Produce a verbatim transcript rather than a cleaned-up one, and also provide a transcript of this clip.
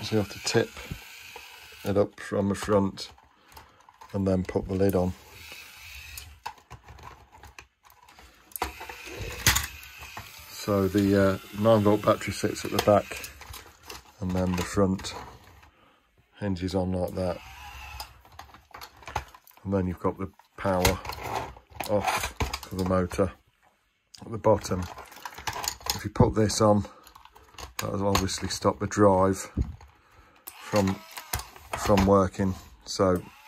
So you have to tip it up from the front and then put the lid on. So the uh, nine volt battery sits at the back, and then the front hinges on like that. And then you've got the power off for the motor at the bottom. If you put this on, that'll obviously stop the drive from from working. So